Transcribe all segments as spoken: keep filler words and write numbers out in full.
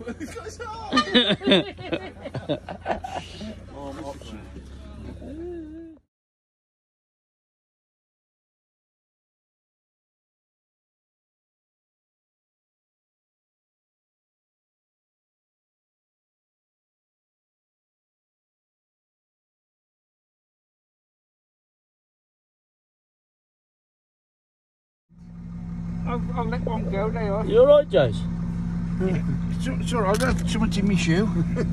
I'll, I'll let one go, there you are. You alright, Jace? It's, it's alright, I have too much in my shoe.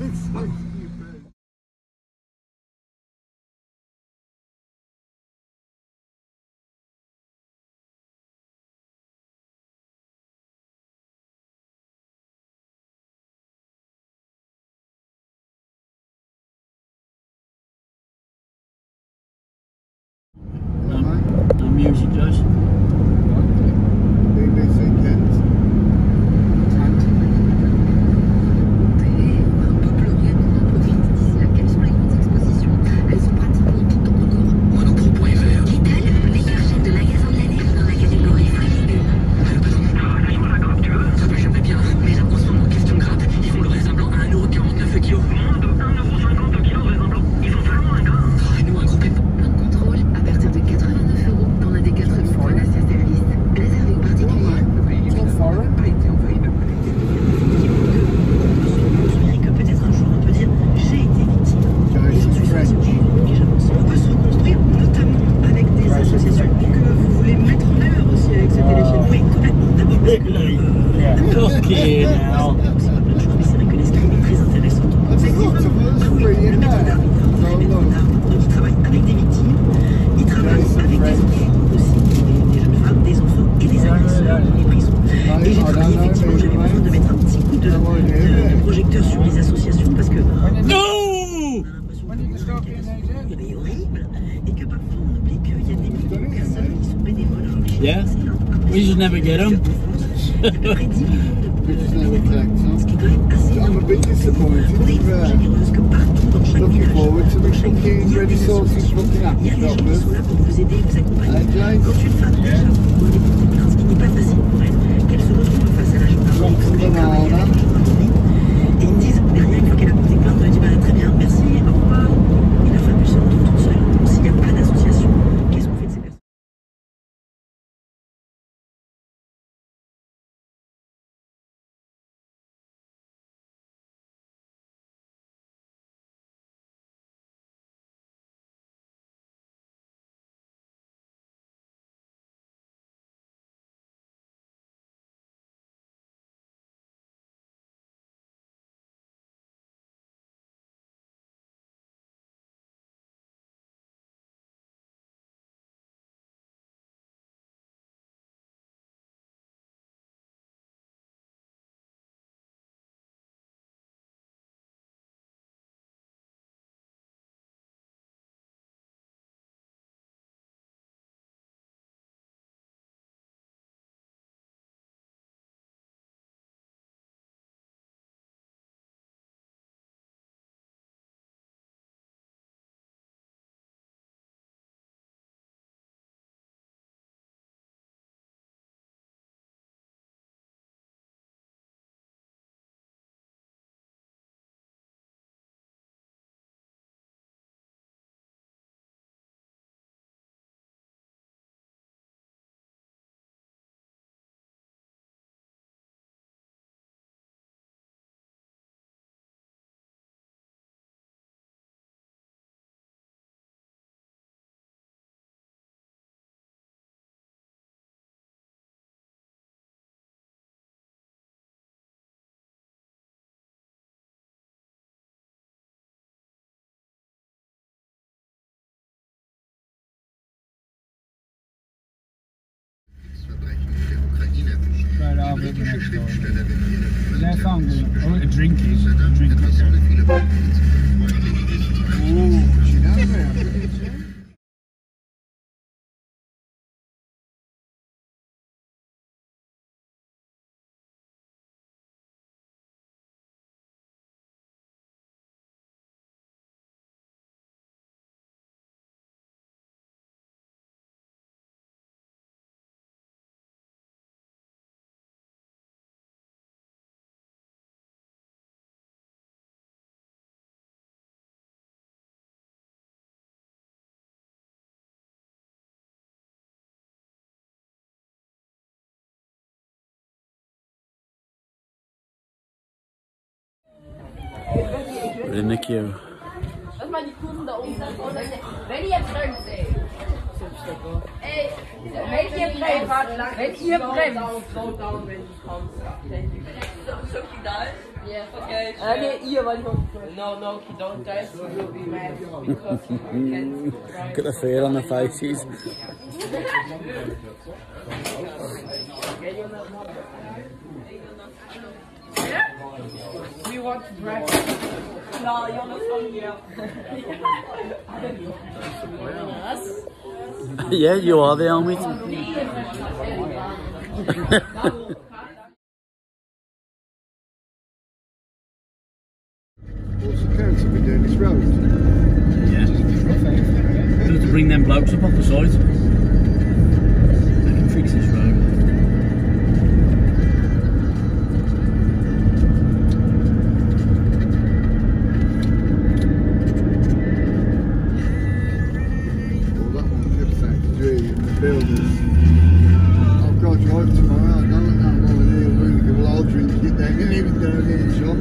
No music, Jace. Yeah, we just never get them. We just never collect them. I'm a bit disappointed. Uh, looking forward to the fucking ready sauces looking at the shoppers. Hey, James. Want some banana? Right, I'll be the next door. Is there a phone? Oh, a drink is. A drink, okay. Ooh, she does there. in the queue. Lass mal die Kurven da oben da vorne. Wenn ihr bremst, ey. Ey, wenn ihr bremst, wenn ihr bremst. Yeah. Okay. Uh, nee, ihr, weil ich No, no, you don't guys. You will be mad because you can't. Look at the fear on their faces. We want to brag. No, you're not from here. Yeah, you are the helmet. What's the council been doing this road? Yeah. Just to bring them blokes up off the side. They can fix this road. Well, that one kept factory and the builders. I've got to drive tomorrow. I don't know what to do. Well, I'll drink it then. And even down in the shop.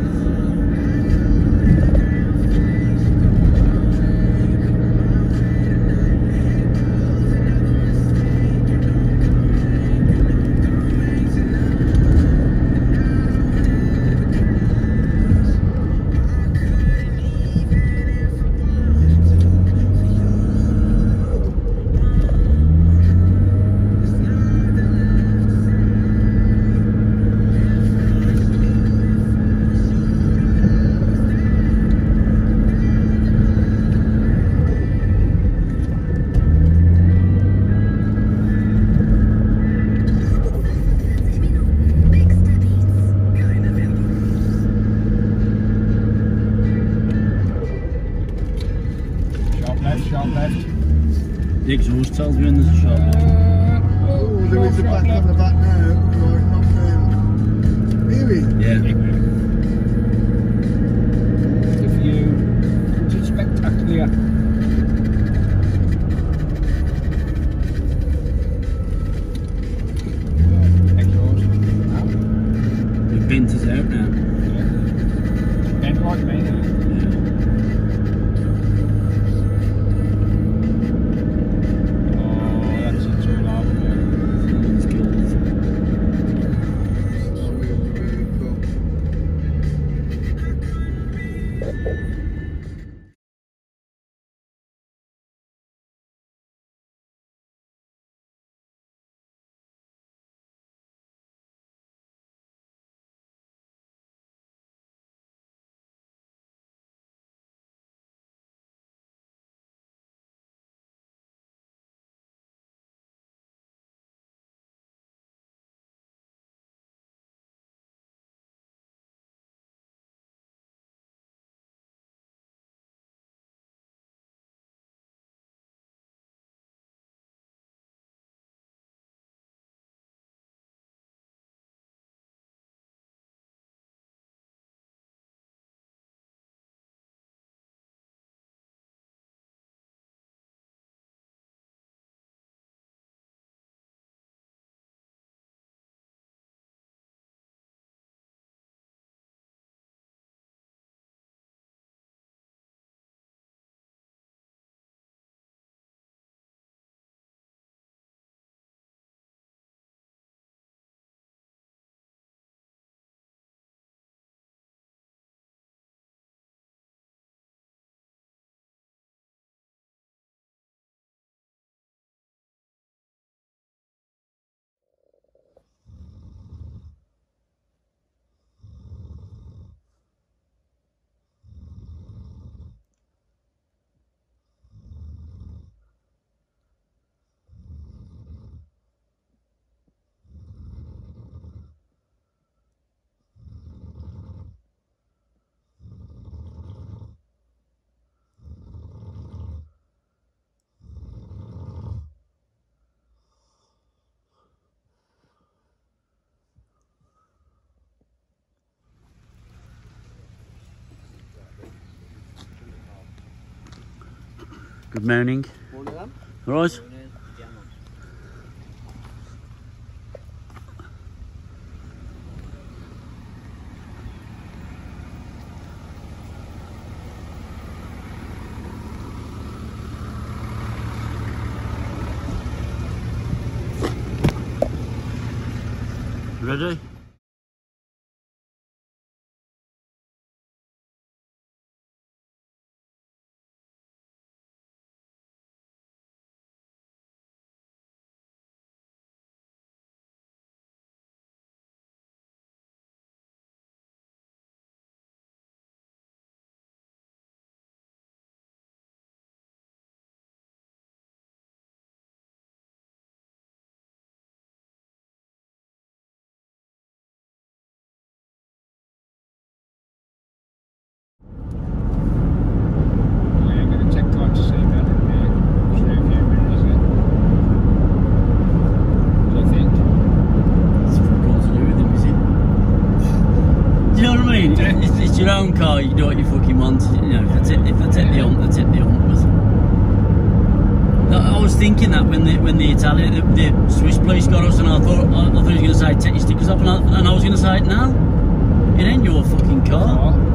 The exhaust tells you when there's a shot. Oh, there is a back on the back now. Right, not there. Really? Yeah. If you it's spectacular. Exhaust. The bent is out now. Yeah. Bent like me. Good morning. Morning, Am. Right. Ready? It's, it's your own car, you do what you fucking want. You know, if I take, if I take the hump, I take the hump. But I was thinking that when the when the Italian, the, the Swiss police got us, and I thought I, I thought he was going to say take your stickers off, and I, and I was going to say no, it ain't your fucking car.